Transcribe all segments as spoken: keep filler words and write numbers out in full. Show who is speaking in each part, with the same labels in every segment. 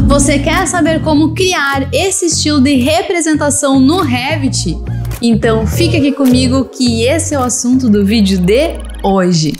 Speaker 1: Você quer saber como criar esse estilo de representação no Revit? Então fica aqui comigo que esse é o assunto do vídeo de hoje.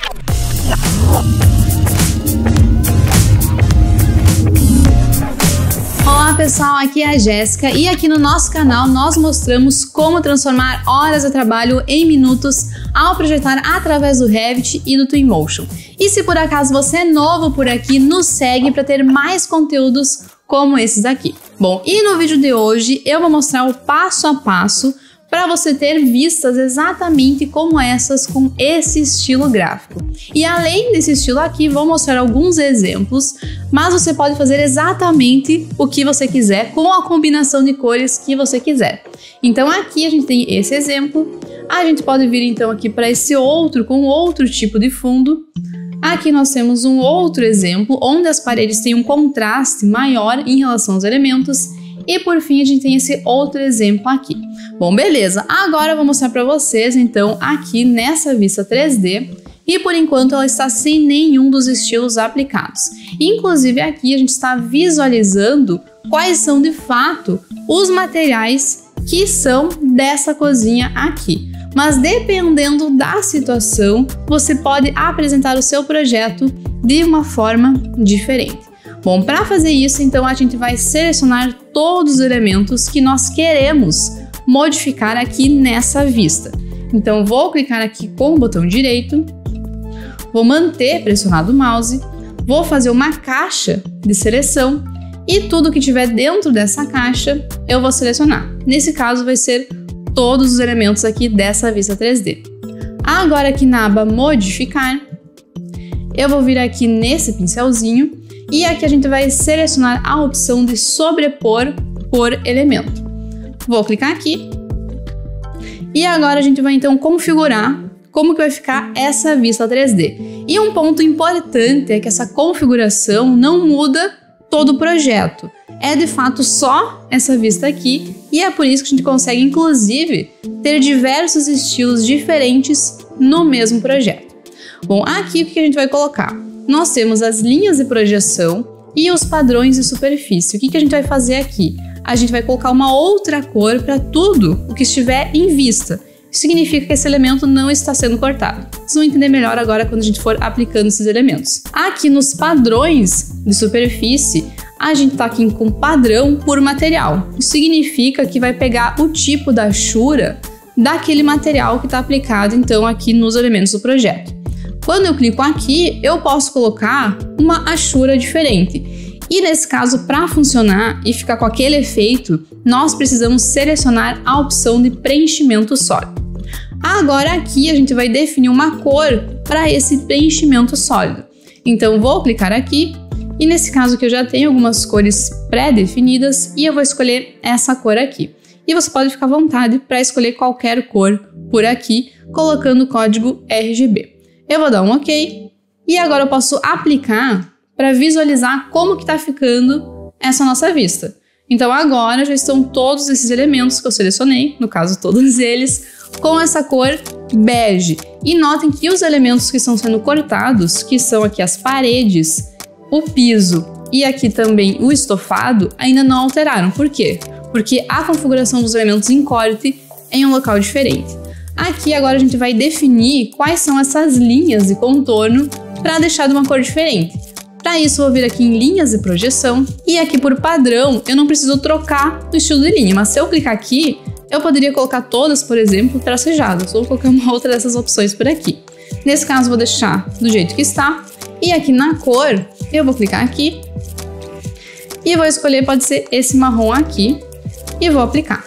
Speaker 1: Olá pessoal, aqui é a Jéssica e aqui no nosso canal nós mostramos como transformar horas de trabalho em minutos ao projetar através do Revit e do Twinmotion. E se por acaso você é novo por aqui, nos segue para ter mais conteúdos como esses aqui. Bom, e no vídeo de hoje eu vou mostrar o passo a passo para você ter vistas exatamente como essas com esse estilo gráfico. E além desse estilo aqui, vou mostrar alguns exemplos, mas você pode fazer exatamente o que você quiser com a combinação de cores que você quiser. Então aqui a gente tem esse exemplo, a gente pode vir então aqui para esse outro com outro tipo de fundo. Aqui nós temos um outro exemplo onde as paredes têm um contraste maior em relação aos elementos. E por fim a gente tem esse outro exemplo aqui. Bom, beleza, agora eu vou mostrar para vocês então aqui nessa vista três D e por enquanto ela está sem nenhum dos estilos aplicados. Inclusive aqui a gente está visualizando quais são de fato os materiais que são dessa cozinha aqui. Mas dependendo da situação, você pode apresentar o seu projeto de uma forma diferente. Bom, para fazer isso, então a gente vai selecionar todos os elementos que nós queremos modificar aqui nessa vista. Então vou clicar aqui com o botão direito, vou manter pressionado o mouse, vou fazer uma caixa de seleção e tudo que tiver dentro dessa caixa eu vou selecionar. Nesse caso vai ser todos os elementos aqui dessa vista três D. Agora aqui na aba modificar, eu vou vir aqui nesse pincelzinho e aqui a gente vai selecionar a opção de sobrepor por elemento. Vou clicar aqui e agora a gente vai então configurar como que vai ficar essa vista três D. E um ponto importante é que essa configuração não muda todo o projeto. É de fato só essa vista aqui e é por isso que a gente consegue inclusive ter diversos estilos diferentes no mesmo projeto. Bom, aqui o que a gente vai colocar? Nós temos as linhas de projeção e os padrões de superfície. O que a gente vai fazer aqui? A gente vai colocar uma outra cor para tudo o que estiver em vista. Isso significa que esse elemento não está sendo cortado. Vocês vão entender melhor agora quando a gente for aplicando esses elementos. Aqui nos padrões de superfície, a gente está aqui com padrão por material. Isso significa que vai pegar o tipo da achura daquele material que está aplicado então aqui nos elementos do projeto. Quando eu clico aqui, eu posso colocar uma achura diferente. E nesse caso, para funcionar e ficar com aquele efeito, nós precisamos selecionar a opção de preenchimento sólido. Agora aqui a gente vai definir uma cor para esse preenchimento sólido. Então vou clicar aqui e nesse caso que eu já tenho algumas cores pré-definidas e eu vou escolher essa cor aqui. E você pode ficar à vontade para escolher qualquer cor por aqui, colocando o código R G B. Eu vou dar um OK e agora eu posso aplicar para visualizar como que está ficando essa nossa vista. Então agora já estão todos esses elementos que eu selecionei, no caso todos eles, com essa cor bege. E notem que os elementos que estão sendo cortados, que são aqui as paredes, o piso e aqui também o estofado, ainda não alteraram. Por quê? Porque a configuração dos elementos em corte é em um local diferente. Aqui agora a gente vai definir quais são essas linhas de contorno para deixar de uma cor diferente. Para isso eu vou vir aqui em linhas de projeção e aqui por padrão eu não preciso trocar o estilo de linha, mas se eu clicar aqui eu poderia colocar todas, por exemplo, tracejadas ou colocar uma outra dessas opções por aqui. Nesse caso eu vou deixar do jeito que está e aqui na cor eu vou clicar aqui e vou escolher, pode ser esse marrom aqui e vou aplicar.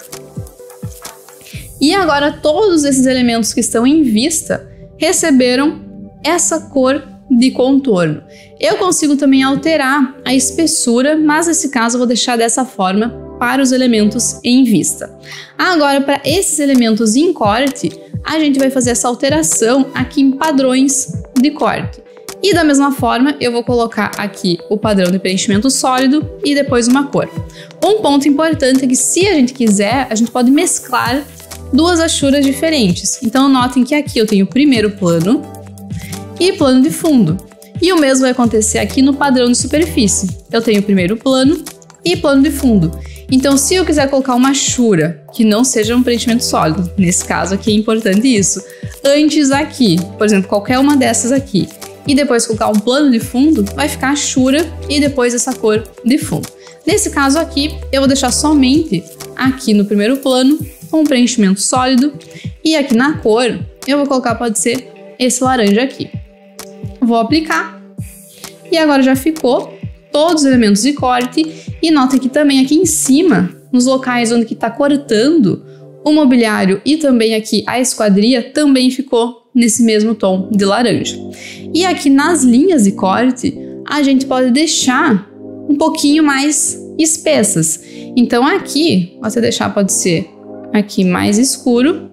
Speaker 1: E agora todos esses elementos que estão em vista receberam essa cor de contorno. Eu consigo também alterar a espessura, mas nesse caso eu vou deixar dessa forma para os elementos em vista. Agora para esses elementos em corte, a gente vai fazer essa alteração aqui em padrões de corte. E da mesma forma eu vou colocar aqui o padrão de preenchimento sólido e depois uma cor. Um ponto importante é que se a gente quiser, a gente pode mesclar duas achuras diferentes. Então notem que aqui eu tenho o primeiro plano e plano de fundo. E o mesmo vai acontecer aqui no padrão de superfície. Eu tenho o primeiro plano e plano de fundo. Então, se eu quiser colocar uma chura que não seja um preenchimento sólido, nesse caso aqui é importante isso, antes aqui, por exemplo, qualquer uma dessas aqui, e depois colocar um plano de fundo, vai ficar a chura e depois essa cor de fundo. Nesse caso aqui, eu vou deixar somente aqui no primeiro plano um preenchimento sólido e aqui na cor eu vou colocar, pode ser esse laranja aqui. Vou aplicar e agora já ficou todos os elementos de corte e notem que também aqui em cima, nos locais onde que está cortando o mobiliário e também aqui a esquadria também ficou nesse mesmo tom de laranja. E aqui nas linhas de corte, a gente pode deixar um pouquinho mais espessas. Então aqui, você deixar pode ser aqui mais escuro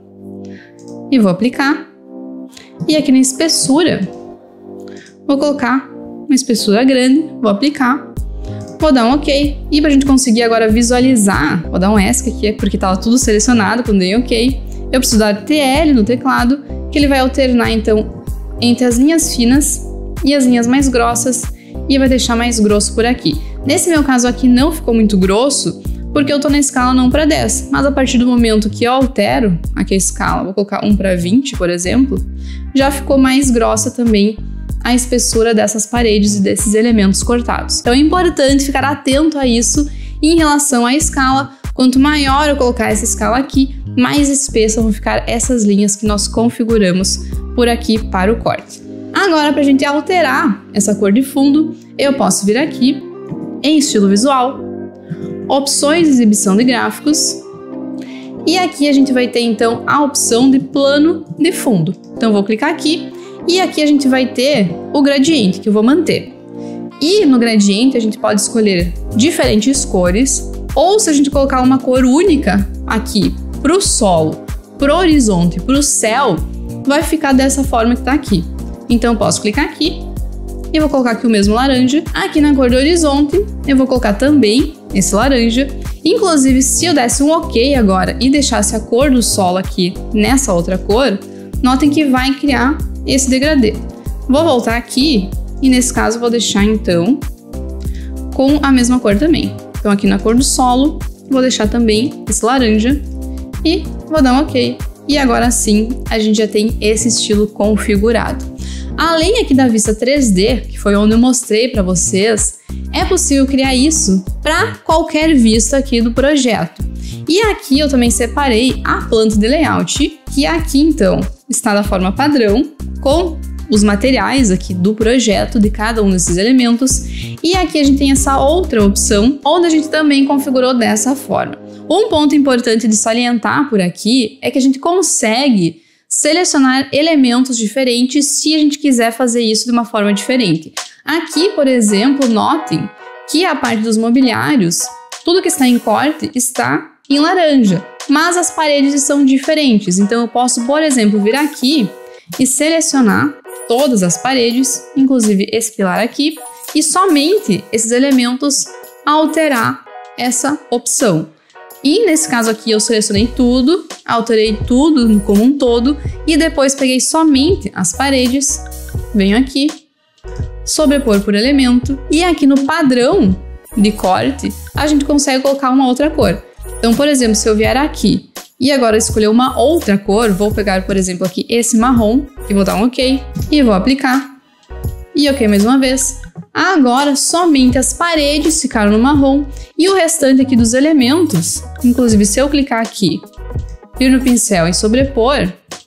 Speaker 1: e vou aplicar. E aqui na espessura, vou colocar uma espessura grande, vou aplicar, vou dar um OK. E para a gente conseguir agora visualizar, vou dar um ESC aqui, porque estava tudo selecionado quando dei OK. Eu preciso dar T L no teclado, que ele vai alternar então entre as linhas finas e as linhas mais grossas e vai deixar mais grosso por aqui. Nesse meu caso aqui não ficou muito grosso, porque eu estou na escala não para dez, mas a partir do momento que eu altero aqui a escala, vou colocar um para vinte, por exemplo, já ficou mais grossa também a espessura dessas paredes e desses elementos cortados. Então é importante ficar atento a isso em relação à escala. Quanto maior eu colocar essa escala aqui, mais espessa vão ficar essas linhas que nós configuramos por aqui para o corte. Agora, para a gente alterar essa cor de fundo, eu posso vir aqui em estilo visual, opções de exibição de gráficos, e aqui a gente vai ter então a opção de plano de fundo. Então vou clicar aqui e aqui a gente vai ter o gradiente que eu vou manter. E no gradiente a gente pode escolher diferentes cores, ou se a gente colocar uma cor única aqui para o solo, para o horizonte, para o céu, vai ficar dessa forma que está aqui. Então eu posso clicar aqui e vou colocar aqui o mesmo laranja. Aqui na cor do horizonte eu vou colocar também esse laranja. Inclusive, se eu desse um OK agora e deixasse a cor do solo aqui nessa outra cor, notem que vai criar esse degradê. Vou voltar aqui e nesse caso vou deixar então com a mesma cor também. Então aqui na cor do solo vou deixar também esse laranja e vou dar um OK. E agora sim a gente já tem esse estilo configurado. Além aqui da vista três D, que foi onde eu mostrei para vocês, é possível criar isso para qualquer vista aqui do projeto. E aqui eu também separei a planta de layout, que aqui então está da forma padrão, com os materiais aqui do projeto de cada um desses elementos. E aqui a gente tem essa outra opção, onde a gente também configurou dessa forma. Um ponto importante de salientar por aqui é que a gente consegue selecionar elementos diferentes se a gente quiser fazer isso de uma forma diferente. Aqui, por exemplo, notem que a parte dos mobiliários, tudo que está em corte está em laranja, mas as paredes são diferentes. Então eu posso, por exemplo, vir aqui e selecionar todas as paredes, inclusive esse pilar aqui, e somente esses elementos alterar essa opção. E nesse caso aqui eu selecionei tudo, alterei tudo como um todo e depois peguei somente as paredes, venho aqui, sobrepor por elemento e aqui no padrão de corte a gente consegue colocar uma outra cor. Então, por exemplo, se eu vier aqui e agora escolher uma outra cor, vou pegar, por exemplo, aqui esse marrom e vou dar um OK e vou aplicar e OK mais uma vez. Agora somente as paredes ficaram no marrom e o restante aqui dos elementos, inclusive se eu clicar aqui, vir no pincel e sobrepor,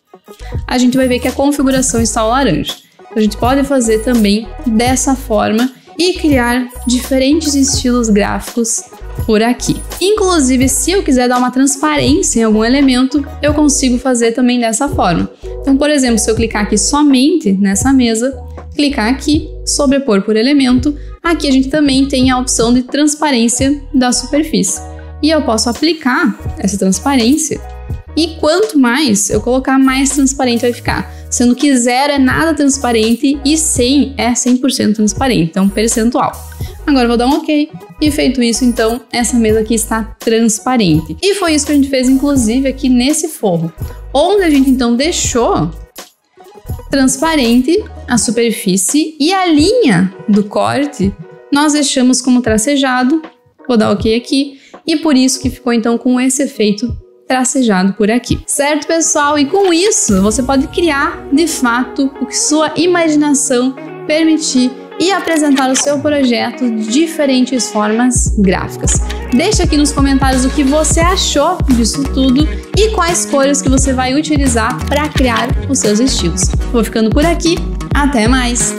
Speaker 1: a gente vai ver que a configuração está ao laranja. A gente pode fazer também dessa forma e criar diferentes estilos gráficos por aqui. Inclusive, se eu quiser dar uma transparência em algum elemento, eu consigo fazer também dessa forma. Então, por exemplo, se eu clicar aqui somente nessa mesa, clicar aqui, sobrepor por elemento, aqui a gente também tem a opção de transparência da superfície. E eu posso aplicar essa transparência e quanto mais eu colocar, mais transparente vai ficar. Sendo que zero é nada transparente e cem é cem por cento transparente, então percentual. Agora eu vou dar um OK e feito isso, então, essa mesa aqui está transparente. E foi isso que a gente fez, inclusive, aqui nesse forro, onde a gente então deixou transparente a superfície e a linha do corte nós deixamos como tracejado. Vou dar ok aqui e por isso que ficou então com esse efeito tracejado por aqui. Certo, pessoal? E com isso você pode criar de fato o que sua imaginação permitir e apresentar o seu projeto de diferentes formas gráficas. Deixa aqui nos comentários o que você achou disso tudo e quais cores que você vai utilizar para criar os seus estilos. Vou ficando por aqui, até mais!